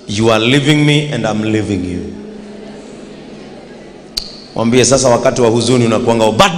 You are leaving me and I'm leaving you. Mwambie sasa wakati wa huzuni unakuanga. But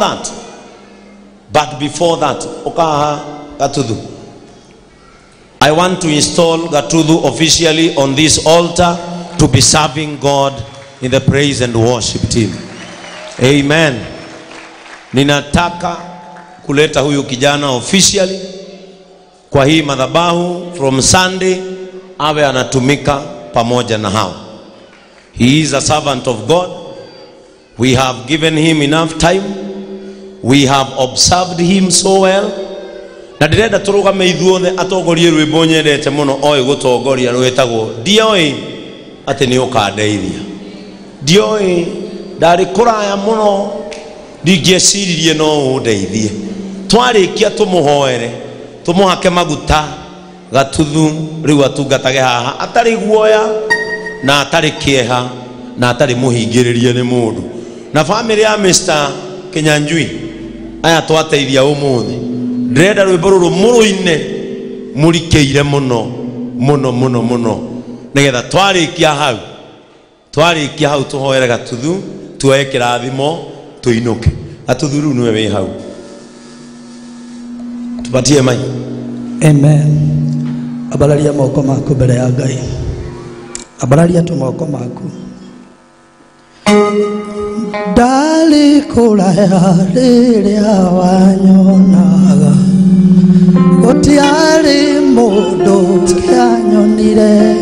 before that, okaha Gatuthu. I want to install Gatuthu officially on this altar to be serving God in the praise and worship team. Amen. Ninataka kuleta huyu kijana officially kwa hii madhabahu from Sunday, awe anatumika pamoja na hao. He is a servant of God. We have given him enough time. We have observed him so well. Na direnda turugame ithuothe atongorie rwimbo nyendete muno oe gutongoria rwetagwo ndioi ati ni ukandeithia. Ndioi ndari kuraya muno ndingĩciririe no undeithie. Twarikia tumuhoere tumuhake maguta Gatuthu riu atungatage haha atari guoya na atari kieha na atari muhingiririe ni mundu. Na family ya Mr. Kinyanjui aya twateithia umuthi ndrenda rwimbo ruru muruine murikeire muno nigetha twarikia hau tuhoere Gatuthu tuoe kirathimo tuinuke. Gatuthu riu niwe wi hau tupatie mai. Amen. Abalaria moko maku mbere ya Ngai. Abalaria tu moko maku. Dali kuraya riria wanyonaga gutiari mundu kianyonire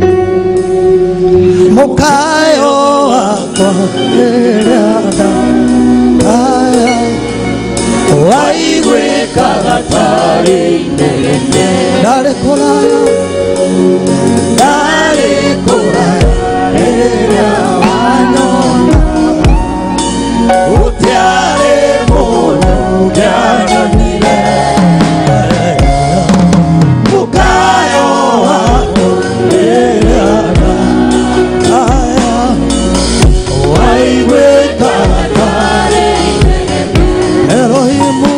mukayo wakwa riria waigwika gatari nene. Dali kuraya riria wanyonaga utiare mundu kianyonire mukayo wakwa riria waigwika gatari Elohimu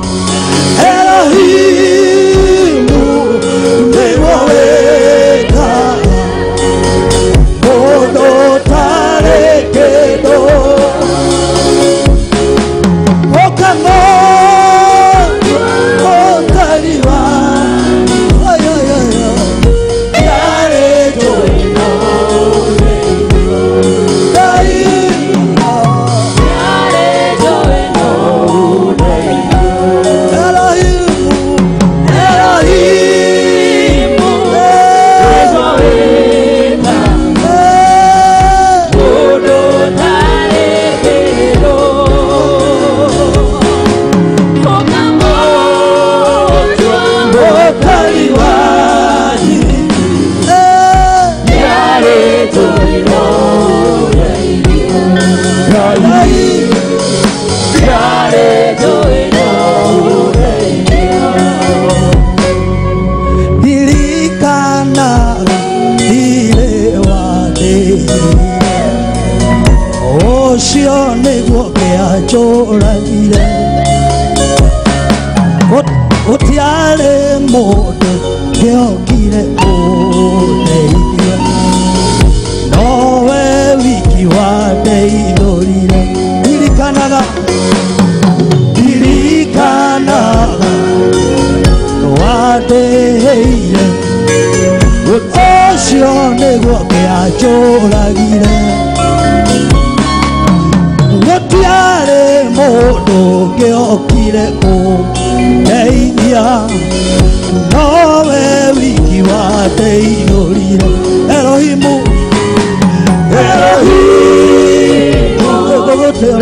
niwe weka mundu tari kindu okano otariwa yare joino Ocio niguo kianjũragire gutiarĩ mũndũ kĩokire ũndeithie nowe wiki wandeithũrire. Ndirikanaga wandeheire ocio niguo kianjũragire gutiarĩ mũndũ kĩokire kũndeithia nowe wiki wandeithũrire. Elohimu nĩngũgũtĩa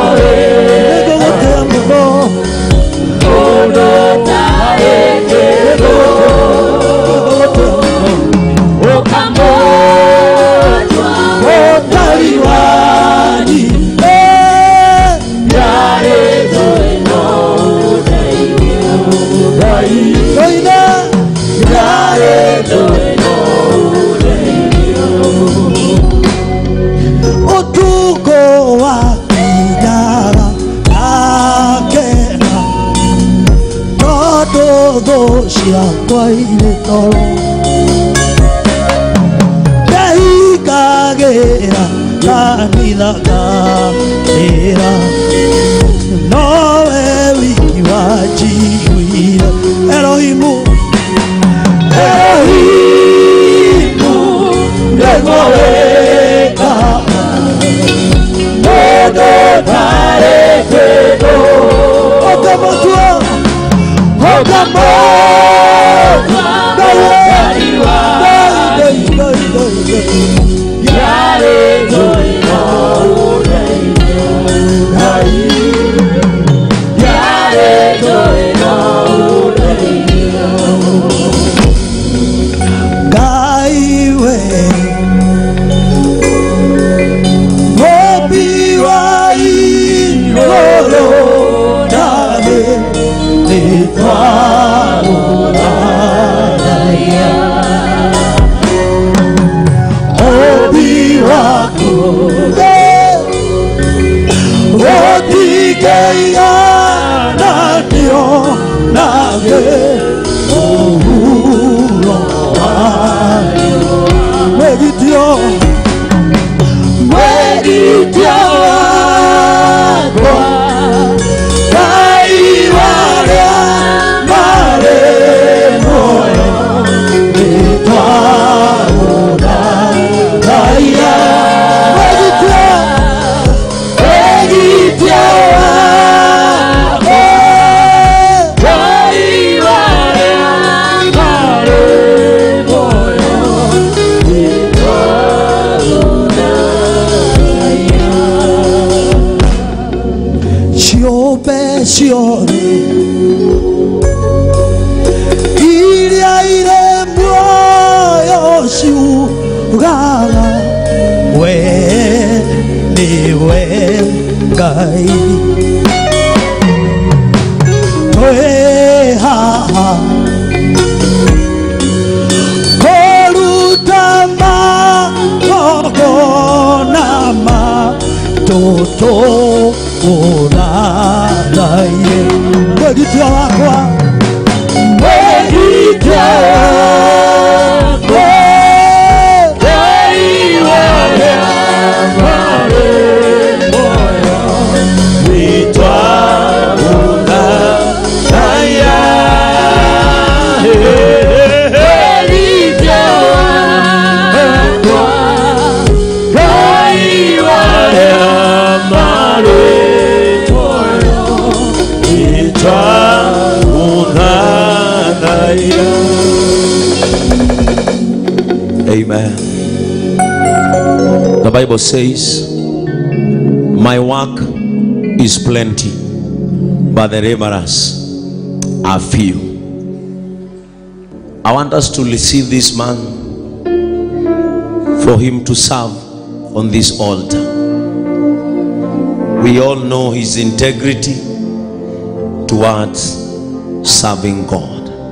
mũno mundu tarĩ kĩndũ ũtari wani utuko wa kijara akena todo ciakwa irĩ toro Gera kanithaga era nowe wiki wajiguire Elohimu Nemo weka Modo tare kwedo Okamotua Okamotua Kariwa Yare doina Yare doina Gaiwe Mobiwai Lolo Dame Nitwauna Obiwaku Otigeya Nadio Nage Ohuro Meditio Meditio Kaiwarea Mare Moyo Nitwauna Daya Meditio Meditio Sione Iria ire moyo siugara We niwe Ngai Toe haha Korutama Kokonama Toto Onanaye Meditia wakwa Meditia wakwa Kaiwale amare moyo Vitwa unanaya Meditia wakwa Kaiwale amare Amen. The Bible says, my work is plenty, but the laborers are few. I want us to receive this man for him to serve on this altar. We all know his integrity towards serving God.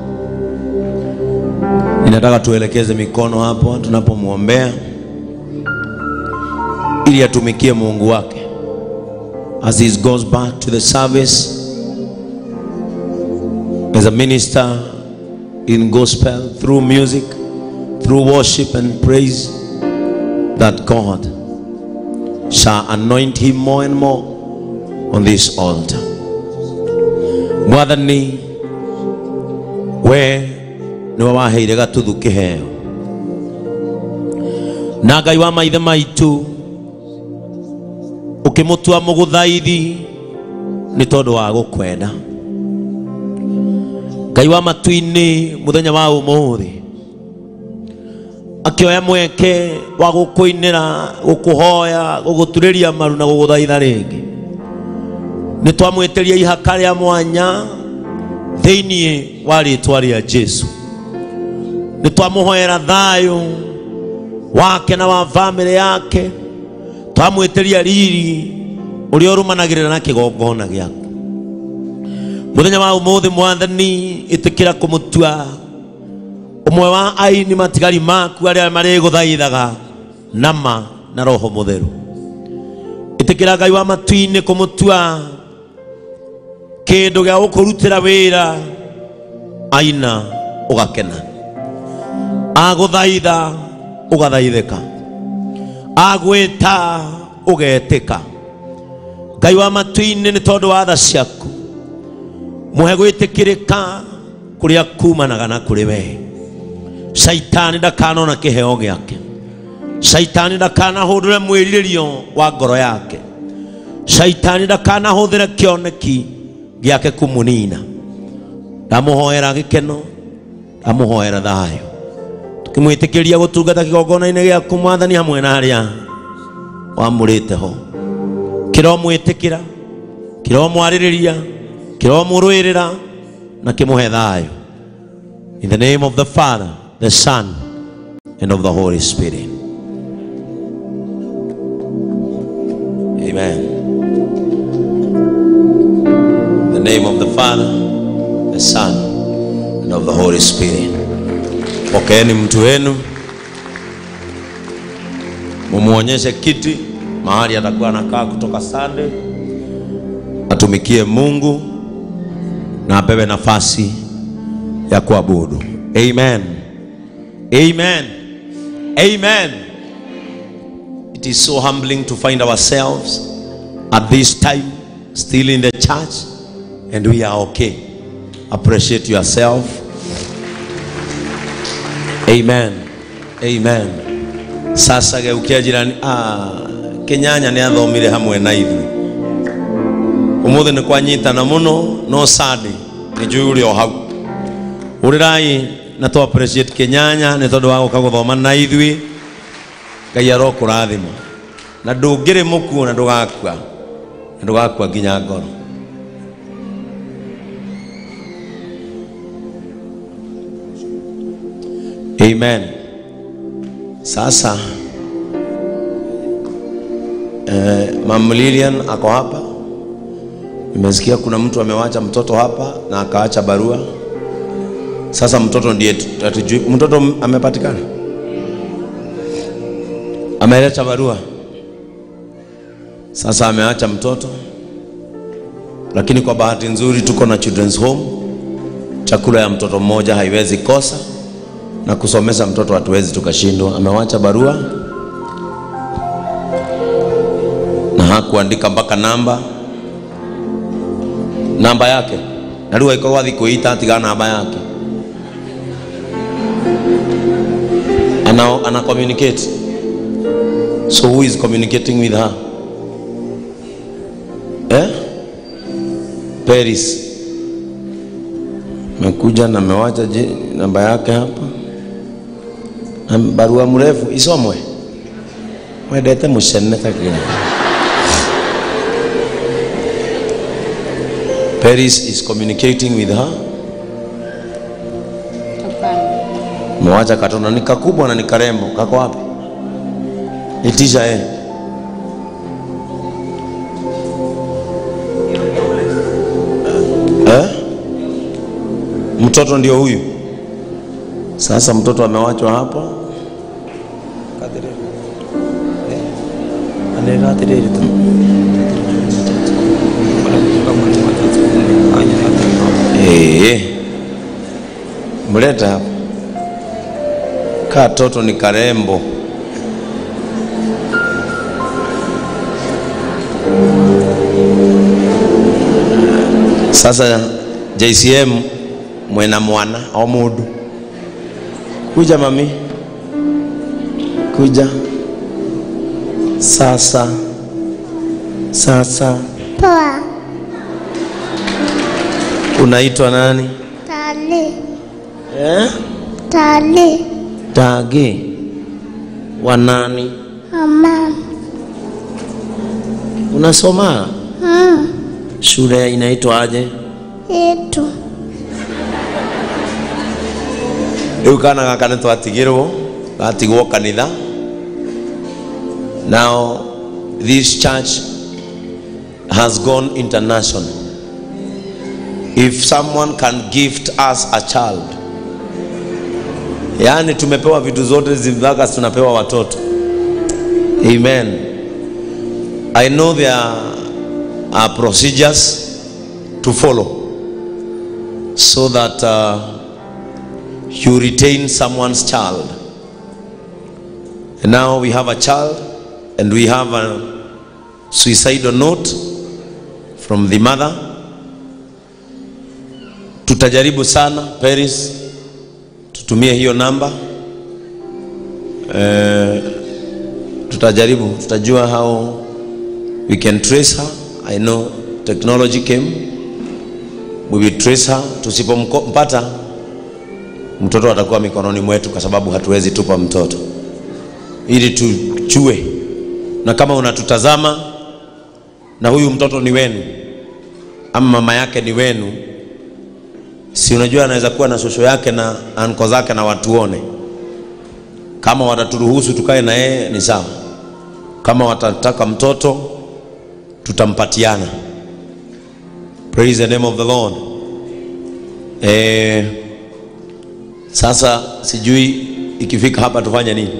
Ninataka tuelekeze mikono hapo tunapomwombea ili atumikie Mungu wake as he goes back to the service as a minister in gospel, through music, through worship and praise, that God shall anoint him more and more on this altar. Mwathani we niwe waheire gatuthu kiheo na Ngai wa maithe maitu ukimutua muguthaithi ni tondu wa gukwenda. Ngai wa matuini muthenya wa umuthi akioya mweke wa gukuinira, gukuhoya, guguturiria maru na guguthaitha ringi. Ni twamwitiria ihaka ria mwanya thiini wa ritwa ria Jesu. Ni twamuhoera thayu wake na wa family yake. Twamwitiria riri uria urumanagirira na kigongona giaku. Muthenya wa umuthi Mwathani itikira kumutua umwe wa aini matigari maku aria mari guthaithaga nama na roho mutheru. Itikira Ngai wa matuini kumutua kindu gia gukurutira wira aina ugakena, aguthaitha ugathaithika, agwita ugetika. Ngai wa matu-ini ni tondu wa tha ciaku muhe gwitikirika kuria kumanaga na kuri we. Shaitani ndakanona kiheo giake. Shaitani ndakanahundure mwiririo wa ngoro yake. Shaitani ndakanahũthĩre kĩoneki gĩake kũmunina. Ndamuhoera gĩkeno, ndamuhoera thayũ, tukimwĩtĩkĩria gũtungata kĩgongona-inĩ gĩaku Mwathani hamwe na arĩa wamũrĩte ho. Kĩromwĩtĩkĩra, kĩromwarĩrĩria, kĩromũrũĩrĩra na kĩmũhe thayũ. In the name of the Father, the Son, and of the Holy Spirit. Amen. In the name of the Father, the Son, and of the Holy Spirit. Pokeeni mtu wenu, mumuonyeshe kiti mahali atakuwa anakaa kutoka Sunday, atumikie Mungu na apewe nafasi ya kuabudu. Amen. Amen. Amen. It is so humbling to find ourselves at this time still in the church and we are okay. Appreciate yourself. Amen. Amen. Sasa geukia jirani, Kenyanya ni athomire hamwe na ithuĩ. Umuthi ni kwanyitana muno no sadi ni juri o hau. Urirai na to appreciate Kenyanya ni tondu wa guka guthoma na ithuĩ. Ngai arokũrathima na ndũngĩrĩ mũkuo na ndũgakua nginya ngoro. Amen. Sasa Mama Lilian ako hapa. Nimesikia kuna mtu amewacha mtoto hapa na akaacha barua. Sasa mtoto ndiye tutujui. Mtoto amepatikana? Ameleta barua. Sasa ameacha mtoto. Lakini kwa bahati nzuri tuko na children's home. Chakula ya mtoto mmoja haiwezi kosa. Na kusomesha mtoto hatuwezi tukashindwa. Amewacha barua. Na hakuandika mpaka namba yake. Na lugha iko wazi kuita atiga namba yake. Ana communicate. So who is communicating with her? Paris. Mekuja na mewacha namba yake hapa. Na barua mrefu isomwe. Mwendete mushene takini. Paris is communicating with her. Mwacha katona ni kakubwa na ni karembo. Kako wapi? Itisha mtoto ndio huyu. Sasa mtoto amewachwa hapa. Mleta hapa. Katoto ni karembo. Sasa JCM mwena mwana au mudu. Kuja mami. Kuja. Sasa. Poa. Unaitwa nani? Tali. Tali. Tagi. Wanani? Mama. Unasoma? Shule inaitwa aje? Etu. Kana gaka twatigirwo gatigwo kanitha. Now this church has gone international. If someone can gift us a child, yani tumepewa vitu zote zimbaga tunapewa watoto. Amen. I know there are procedures to follow so that you retain someone's child. And now we have a child and we have a suicidal note from the mother. Tutajaribu sana Paris tutumie hiyo namba. Tutajaribu, tutajua how we can trace her. I know technology came, we will trace her. Tusipompata mtoto atakuwa mikononi mwetu, kwa sababu hatuwezi tupa mtoto, ili tujue. Na kama unatutazama na huyu mtoto ni wenu ama mama yake ni wenu, si unajua anaweza kuwa na shosho yake na anko zake na watuone. Kama wataturuhusu tukae na yeye ni sawa. Kama watataka mtoto tutampatiana. Praise the name of the Lord. Sasa sijui ikifika hapa tufanye nini?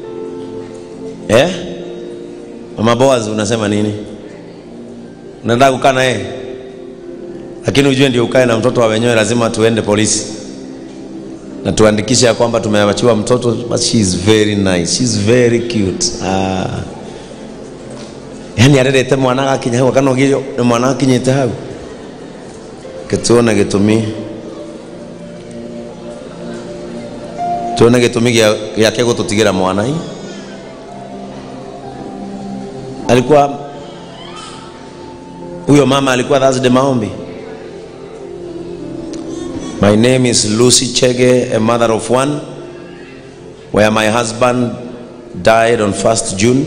Mama Boaz unasema nini? Unataka kukaa na yeye? Lakini ujue ndio ukae na mtoto wa wenyewe lazima tuende polisi na tuandikishe kwamba tumeachiwa mtoto. But she is very nice, she is very cute. Yani arerete mwana akinya hapo kana ogiro ni mwana akinyete hapo ketona gitumi tuna gitumi yake gututigira mwana hii. Alikuwa huyo mama alikuwa Thursday maombi. My name is Lucy Chege, a mother of one, where my husband died on 1st June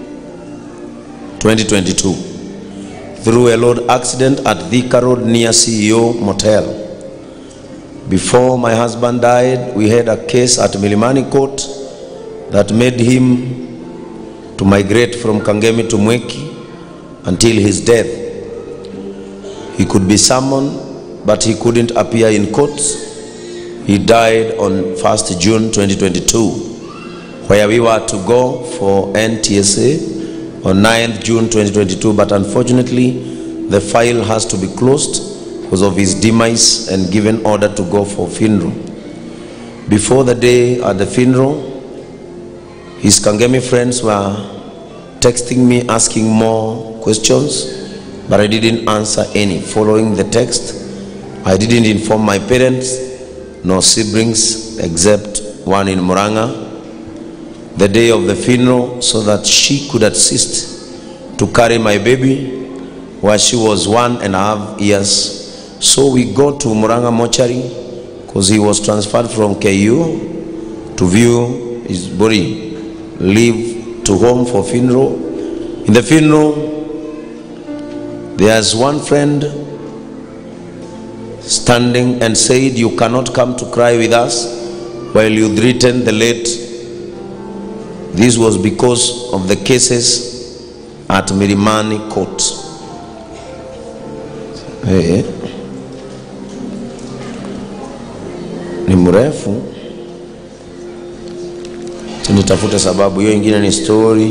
2022 through a road accident at Thika Road near CEO Motel. Before my husband died, we had a case at Milimani Court that made him to migrate from Kangemi to Mweki until his death. He could be summoned, but he couldn't appear in court. He died on 1st June 2022, where we were to go for NTSA on 9th June 2022, but unfortunately the file has to be closed because of his demise and given order to go for funeral. Before the day at the funeral, his Kangemi friends were texting me asking more questions, but I didn't answer any. Following the text, I didn't inform my parents nor siblings except one in Muranga the day of the funeral, so that she could assist to carry my baby while she was 1.5 years. So we go to Muranga mortuary because he was transferred from KU to view his body, leave to home for funeral. In the funeral, there's one friend standing and said, "You cannot come to cry with us while you threaten the late." This was because of the cases at Milimani Court. Ni mrefu, tunitafuta sababu hiyo ingine ni story.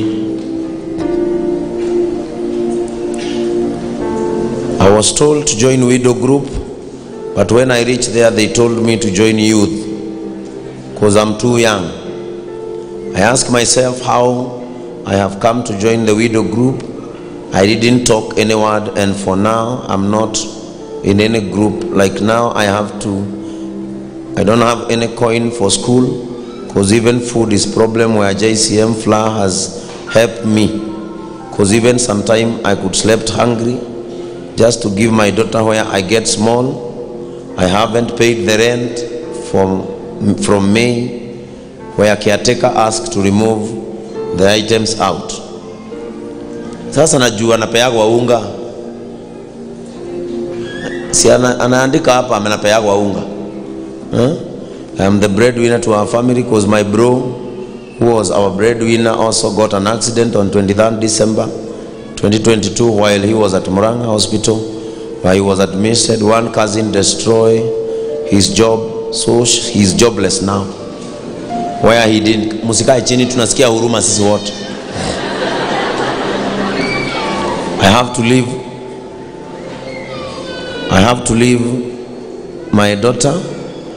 I was told to join widow group, but when I reached there they told me to join youth because I'm too young. I asked myself how I have come to join the widow group. I didn't talk any word, and for now I'm not in any group. Like now I don't have any coin for school because even food is problem, where JCM flour has helped me, because even sometime I could slept hungry just to give my daughter where I get small. I haven't paid the rent from May, where caretaker asked to remove the items out. Sasa najua napeagwa unga. Si anaandika hapa amenapeagwa unga. I am the breadwinner to our family because my bro, who was our breadwinner, also got an accident on 23rd December 2022 while he was at Muranga Hospital, where he was admitted. One cousin destroyed his job, so he's jobless now. Where he didn't. Musika chini tunasikia huruma sisi wote. I have to leave my daughter.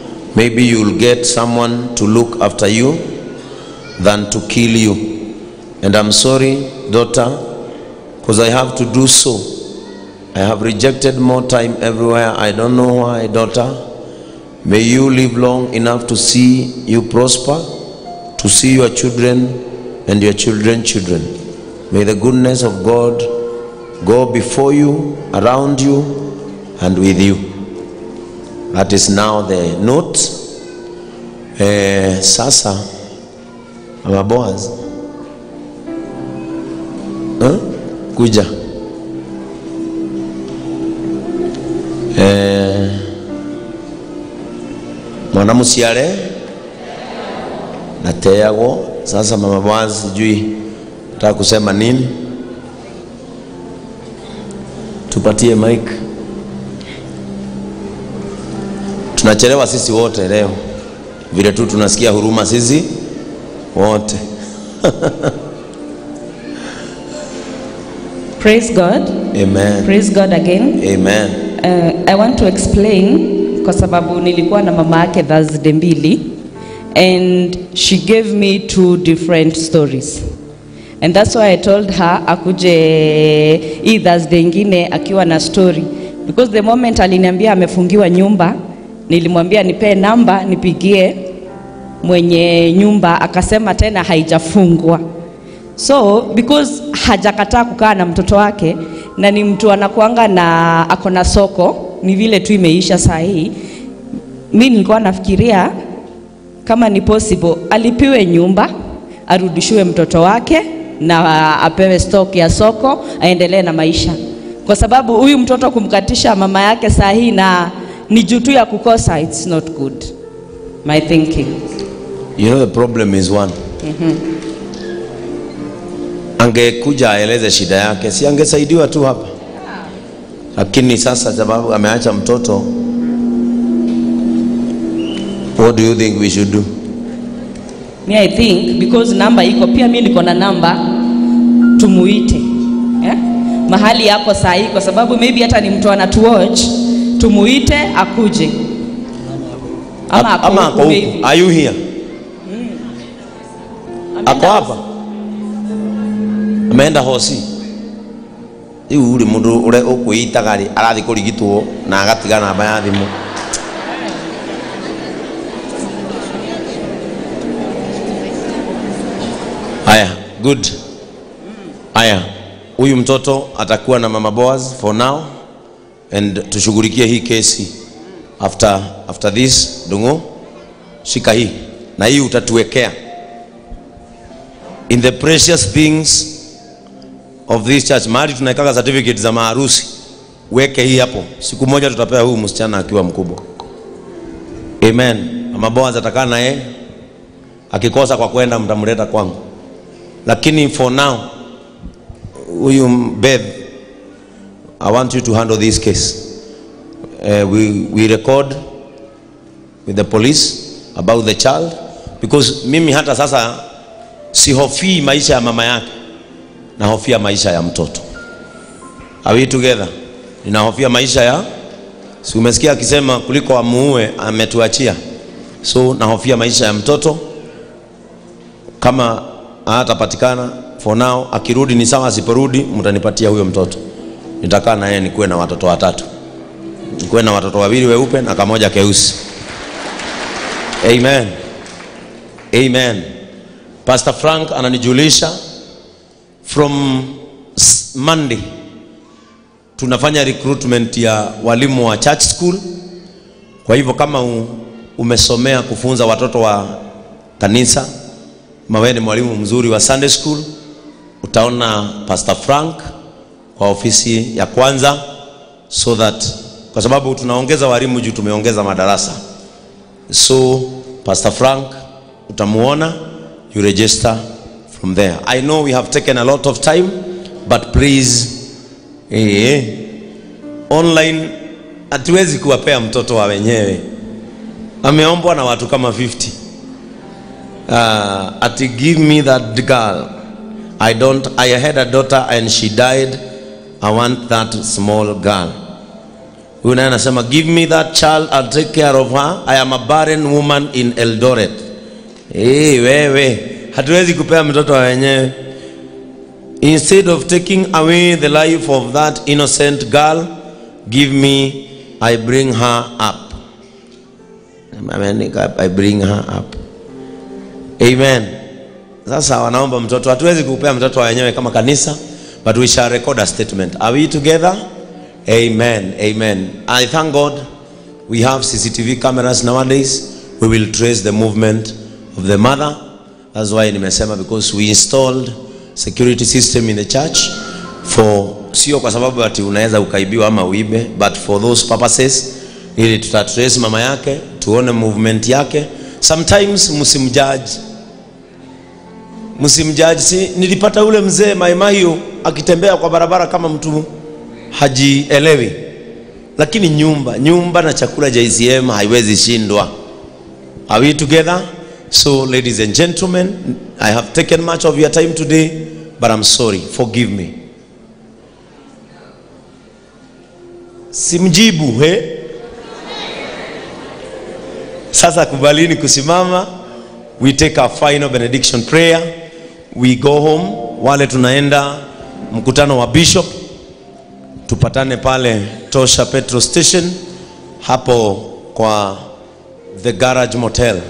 Maybe you'll get someone to look after you than to kill you. And I'm sorry, daughter, because I have to do so. I have rejected more time everywhere. I don't know why, daughter. May you live long enough to see you prosper, to see your children and your children's children. May the goodness of God go before you, around you, and with you. That is now the note. Sasa, Mama Boaz, kuja. Mwana musiale nateago. Sasa Mama Boaz, sijui nataka kusema nini. Tupatie mic. Tunachelewa sisi wote leo, vile tu tunasikia huruma sisi wote. Praise God. Amen. Praise God again. Amen. I want to explain kwa sababu nilikuwa na mama yake Thursday mbili, and she gave me 2 different stories, and that's why I told her akuje hii Thursday ingine akiwa na story, because the moment aliniambia amefungiwa nyumba, nilimwambia nipe namba nipigie mwenye nyumba, akasema tena haijafungwa. So because hajakataa kukaa na mtoto wake, na ni mtu anakuanga na akona soko, ni vile tu imeisha saa hii, mimi nilikuwa nafikiria kama ni possible alipiwe nyumba, arudishiwe mtoto wake na apewe stock ya soko, aendelee na maisha. Kwa sababu huyu mtoto kumkatisha mama yake saa hii na ni jutu ya kukosa, it's not good. My thinking. You know the problem is one. Angekuja aeleze shida yake, si angesaidiwa tu hapa. Lakini sasa sababu ameacha mtoto, what do you think we should do? Me I think because namba iko, pia mimi niko na namba, tumuite. Mahali yako saa hii, kwa sababu maybe hata ni mtu anatuwatch, tumuite akuje. Ama ako huku. Are you here? Ako hapa? Ameenda hosi. Iu uri mundu ure ukuita gari arathi kurigitwo na agatiga namba ya thimu. Haya, good. Haya, huyu mtoto atakuwa na Mama Boaz for now, and tushughulikie hii kesi after this. Dungo, shika hii na hii utatuwekea in the precious things of this church. Mahali tunaikaga certificate za maharusi, weke hii hapo. Siku moja tutapea huyu msichana akiwa mkubwa. Amen. Mama Boaz atakaa naye, akikosa kwa kwenda mtamleta kwangu. Lakini for now, huyu Beth, I want you to handle this case. We record with the police about the child, because mimi hata sasa sihofii maisha ya mama yake, na hofia maisha ya mtoto. Are we together? Ninahofia maisha ya, si umesikia akisema kuliko amuue ametuachia. So nahofia maisha ya mtoto. Kama hatapatikana for now, akirudi ni sawa, asiporudi mtanipatia huyo mtoto. Nitakaa na yeye nikuwe na watoto 3. Nikuwe na watoto 2 weupe na kamoja keusi. Amen. Amen. Pastor Frank ananijulisha from Monday tunafanya recruitment ya walimu wa church school. Kwa hivyo kama umesomea kufunza watoto wa kanisa, mawe ni mwalimu mzuri wa Sunday school, utaona Pastor Frank kwa ofisi ya kwanza, so that kwa sababu tunaongeza walimu juu tumeongeza madarasa. So Pastor Frank utamuona, you register from there. I know we have taken a lot of time, but please, online hatuwezi kuwapea mtoto wa wenyewe. Ameombwa na watu kama 50. Ati give me that girl. I had a daughter and she died. I want that small girl. Huyu naye anasema give me that child, I'll take care of her. I am a barren woman in Eldoret. Wewe hatuwezi kupea mtoto wa wenyewe. Instead of taking away the life of that innocent girl, give me, I bring her up. I bring her up. Amen. Sasa wanaomba mtoto. Hatuwezi kupea mtoto wenyewe kama kanisa, but we shall record a statement. Are we together? Amen. Amen. I thank God we have CCTV cameras nowadays. We will trace the movement of the mother. That's why nimesema, because we installed security system in the church for, sio kwa sababu ati unaweza ukaibiwa ama uibe, but for those purposes, ili tutatrace mama yake, tuone movement yake. Sometimes msimjudge. Si nilipata ule mzee Maimahiyo akitembea kwa barabara kama mtu hajielewi, lakini nyumba na chakula cha ICM haiwezi shindwa. Are we together? So ladies and gentlemen, I have taken much of your time today, but I'm sorry, forgive me. Simjibu he? Sasa kubalini kusimama. We take our final benediction prayer. We go home. Wale tunaenda mkutano wa bishop, tupatane pale Tosha petrol station, hapo kwa the Garage Motel.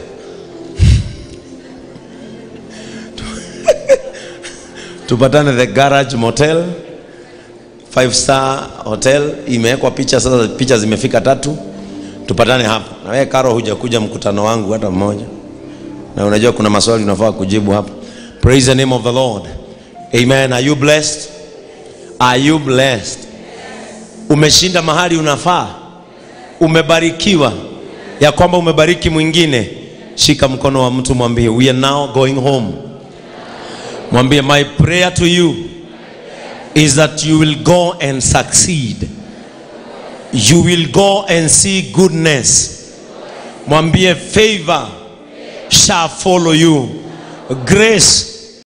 Tupatane the Garage Motel, 5-star hotel. Imewekwa picha, sasa picha zimefika 3. Tupatane hapo. Na wewe Karo hujakuja mkutano wangu hata mmoja, na unajua kuna maswali unafaa kujibu hapa. Praise the name of the Lord. Amen. Are you blessed? Are you blessed? Umeshinda mahali unafaa. Umebarikiwa ya kwamba umebariki mwingine. Shika mkono wa mtu, mwambie we are now going home. Mwambie my prayer to you is that you will go and succeed. You will go and see goodness. Mwambie favor shall follow you. Grace